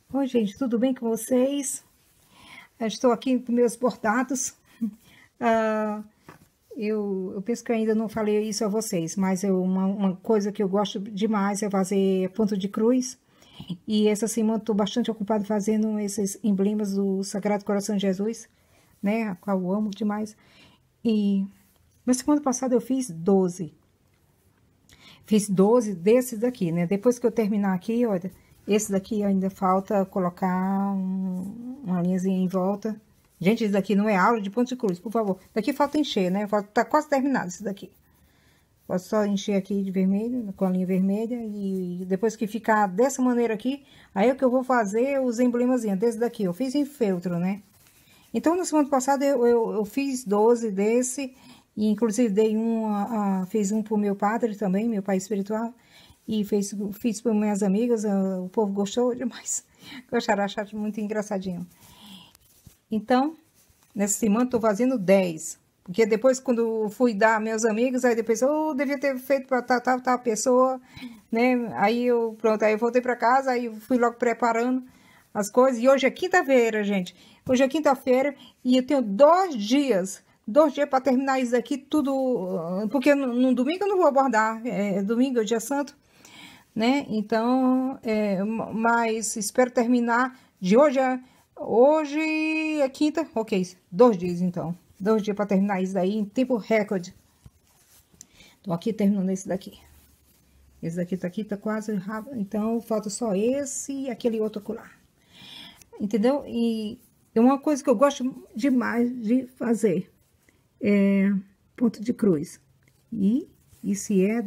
Oi, gente, tudo bem com vocês? Eu estou aqui com meus bordados. Ah, eu penso que eu ainda não falei isso a vocês, mas uma coisa que eu gosto demais é fazer ponto de cruz. E essa semana estou bastante ocupada fazendo esses emblemas do Sagrado Coração de Jesus, né? A qual eu amo demais. E na semana passada eu fiz 12. Fiz 12 desses daqui, né? Depois que eu terminar aqui, olha, esse daqui ainda falta colocar uma linhazinha em volta. Gente, isso daqui não é aula de ponto de cruz, por favor. Daqui falta encher, né? Tá quase terminado esse daqui. Posso só encher aqui de vermelho, com a linha vermelha. E depois que ficar dessa maneira aqui, aí é que eu vou fazer os emblemazinhos desse daqui. Eu fiz em feltro, né? Então, na semana passada, eu fiz 12 desse. E, inclusive, fiz um pro meu padre também, meu pai espiritual. E fiz para minhas amigas, o povo gostou demais. Gostaram, acharam muito engraçadinho. Então, nessa semana estou fazendo 10. Porque depois, quando fui dar meus amigos, aí depois, devia ter feito para tal pessoa, né? Aí pronto, aí eu voltei para casa, aí fui logo preparando as coisas. E hoje é quinta-feira, gente. Hoje é quinta-feira e eu tenho 2 dias. 2 dias para terminar isso aqui tudo. Porque no domingo eu não vou abordar. Domingo é o dia santo, né? Então, mas espero terminar de hoje. Hoje é quinta, ok. 2 dias então. 2 dias para terminar isso daí em tempo recorde. Tô aqui terminando esse daqui. Esse daqui tá quase rápido. Então, falta só esse e aquele outro colar. Entendeu? E é uma coisa que eu gosto demais de fazer. É ponto de cruz. E se é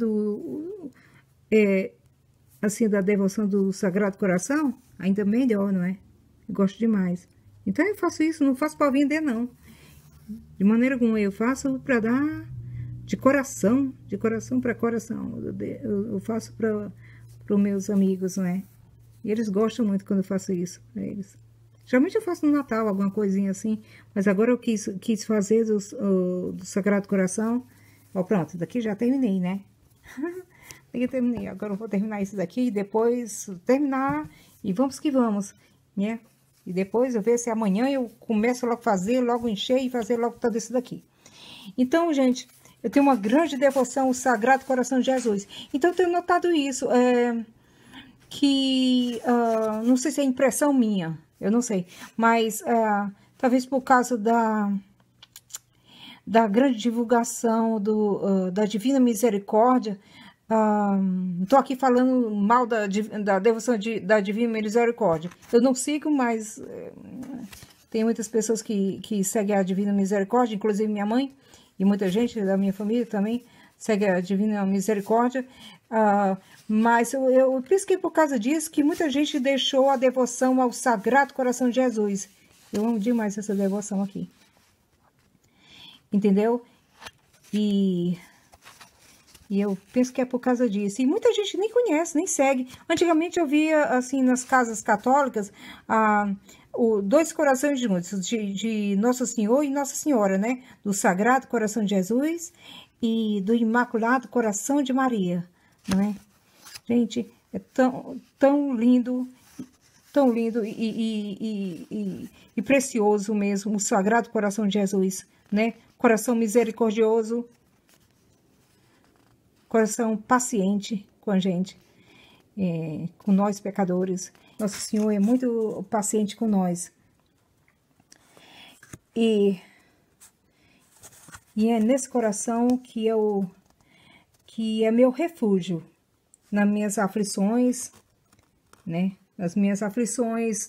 assim, da devoção do Sagrado Coração, ainda melhor, não é? Eu gosto demais. Então, eu faço isso, não faço para vender, não. De maneira alguma, eu faço para dar de coração para coração. Eu faço para os meus amigos, né? E eles gostam muito quando eu faço isso para eles. Geralmente eu faço no Natal, alguma coisinha assim, mas agora eu quis fazer do Sagrado Coração. Ó, pronto, daqui já terminei, né? Daqui terminei. Agora eu vou terminar isso daqui e depois terminar e vamos que vamos, né? E depois eu ver se amanhã eu começo logo a fazer, logo encher e fazer logo tudo isso daqui. Então, gente, eu tenho uma grande devoção ao Sagrado Coração de Jesus. Então, eu tenho notado isso, não sei se é impressão minha, eu não sei, mas talvez por causa da grande divulgação da Divina Misericórdia. Tô aqui falando mal da devoção da Divina Misericórdia. Eu não sigo, mas tem muitas pessoas que seguem a Divina Misericórdia, inclusive minha mãe, e muita gente da minha família também segue a Divina Misericórdia. Mas eu penso que por causa disso que muita gente deixou a devoção ao Sagrado Coração de Jesus. Eu amo demais essa devoção aqui. Entendeu? E eu penso que é por causa disso. E muita gente nem conhece, nem segue. Antigamente eu via, assim, nas casas católicas, 2 corações juntos, de Nosso Senhor e Nossa Senhora, né? Do Sagrado Coração de Jesus e do Imaculado Coração de Maria, não é? Gente, é tão lindo e precioso mesmo o Sagrado Coração de Jesus, né? Coração misericordioso, coração paciente com a gente, com nós pecadores. Nosso Senhor é muito paciente com nós. E é nesse coração que é meu refúgio nas minhas aflições, né? Nas minhas aflições,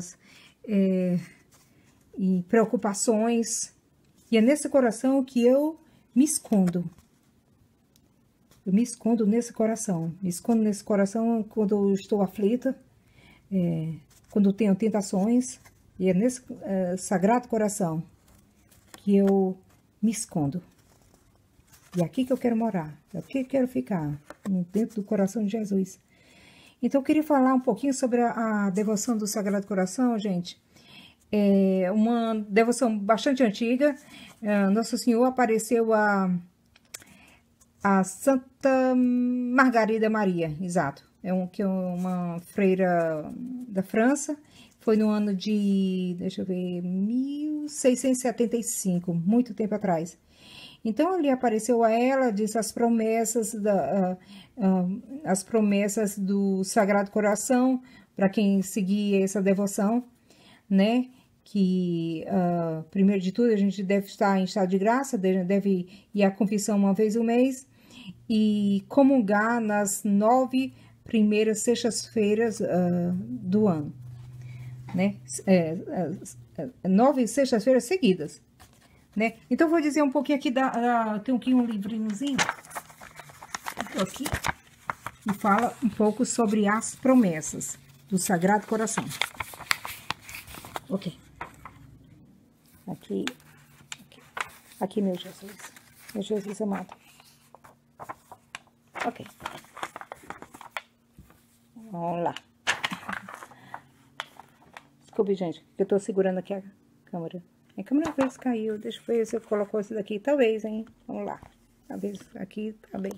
e preocupações. E é nesse coração que eu me escondo. Eu me escondo nesse coração. Me escondo nesse coração quando eu estou aflita, quando tenho tentações. E é nesse Sagrado Coração que eu me escondo. E é aqui que eu quero morar. É aqui que eu quero ficar. Dentro do coração de Jesus. Então, eu queria falar um pouquinho sobre a devoção do Sagrado Coração, gente. É uma devoção bastante antiga. Nosso Senhor apareceu a Santa Margarida Maria, exato. uma freira da França. Foi no ano de, deixa eu ver, 1675, muito tempo atrás. Então, ali apareceu a ela, disse as promessas do Sagrado Coração, para quem seguir essa devoção, né? Que, primeiro de tudo, a gente deve estar em estado de graça, deve ir à confissão uma vez no mês, e comungar nas 9 primeiras sextas-feiras do ano, né? 9 sextas-feiras seguidas, né? Então, vou dizer um pouquinho aqui tem aqui um livrinhozinho aqui, e fala um pouco sobre as promessas do Sagrado Coração. Ok. Aqui, meu Jesus amado. Ok. Vamos lá. Desculpe, gente, eu tô segurando aqui a câmera. A câmera às vezes caiu, deixa eu ver se eu coloco isso daqui. Talvez, hein? Vamos lá. Talvez aqui tá bem.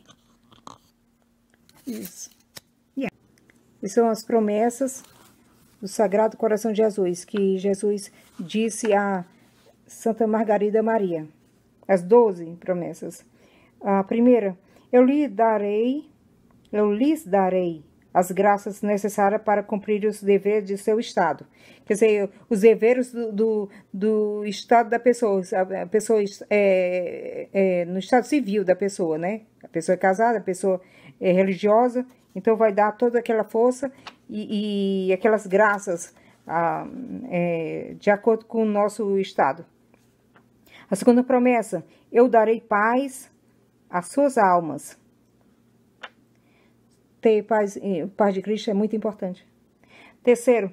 Isso. Yeah. Essas são as promessas do Sagrado Coração de Jesus, que Jesus disse a Santa Margarida Maria. As 12 promessas. A primeira, eu lhes darei as graças necessárias para cumprir os deveres de seu estado. Quer dizer, os deveres do estado da pessoa. A pessoa no estado civil da pessoa, né? A pessoa é casada, a pessoa é religiosa, então vai dar toda aquela força e aquelas graças de acordo com o nosso estado. A segunda promessa, eu darei paz às suas almas. Ter paz de Cristo é muito importante. Terceiro,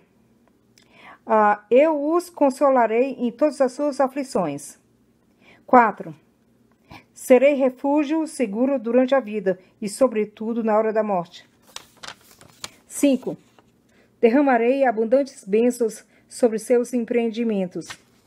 eu os consolarei em todas as suas aflições. 4, serei refúgio seguro durante a vida e, sobretudo, na hora da morte. 5, derramarei abundantes bênçãos sobre seus empreendimentos.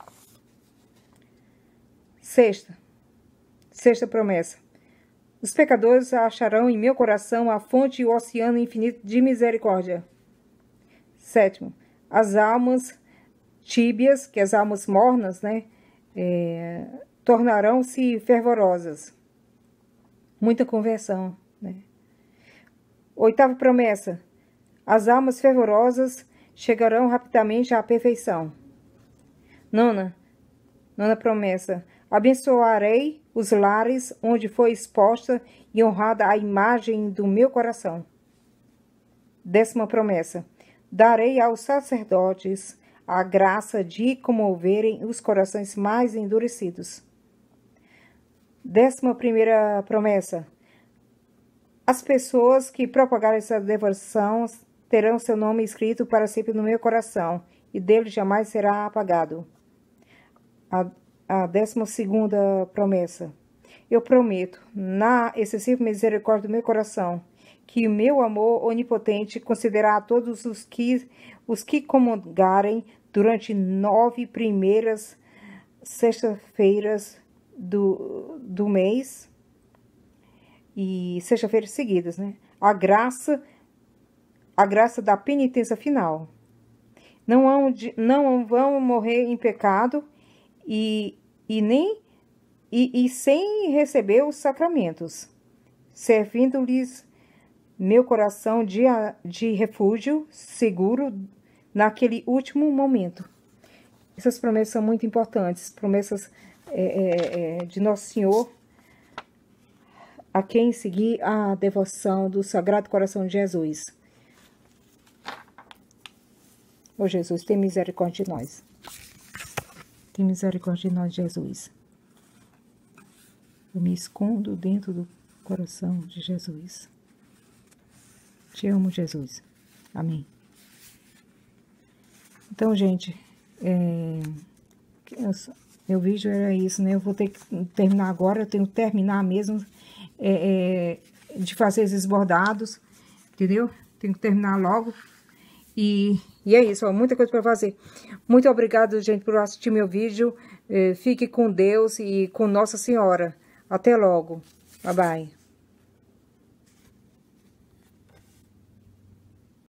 Sexta promessa. Os pecadores acharão em meu coração a fonte e o oceano infinito de misericórdia. 7, as almas tíbias, que as almas mornas, né, tornarão-se fervorosas. Muita conversão, né? 8ª promessa. As almas fervorosas chegarão rapidamente à perfeição. 9ª promessa. Abençoarei os lares onde foi exposta e honrada a imagem do meu coração. 10ª promessa. Darei aos sacerdotes a graça de comoverem os corações mais endurecidos. 11ª promessa. As pessoas que propagarem essa devoção terão seu nome escrito para sempre no meu coração, e dele jamais será apagado. A 12ª promessa. Eu prometo, na excessiva misericórdia do meu coração, que o meu amor onipotente concederá a todos os que comungarem durante 9 primeiras sextas-feiras do mês, e sexta-feiras seguidas, né? A graça da penitência final. Não vão morrer em pecado e sem receber os sacramentos, servindo-lhes meu coração de refúgio seguro naquele último momento. Essas promessas são muito importantes, promessas de Nosso Senhor, a quem seguir a devoção do Sagrado Coração de Jesus. Ó Jesus, tem misericórdia de nós. Tem misericórdia de nós, Jesus. Eu me escondo dentro do coração de Jesus. Te amo, Jesus. Amém. Então, gente, meu vídeo era isso, né? Eu vou ter que terminar agora, eu tenho que terminar mesmo de fazer esses bordados, entendeu? Tenho que terminar logo. E é isso, ó, muita coisa para fazer. Muito obrigado, gente, por assistir meu vídeo. Fique com Deus e com Nossa Senhora. Até logo. Bye, bye.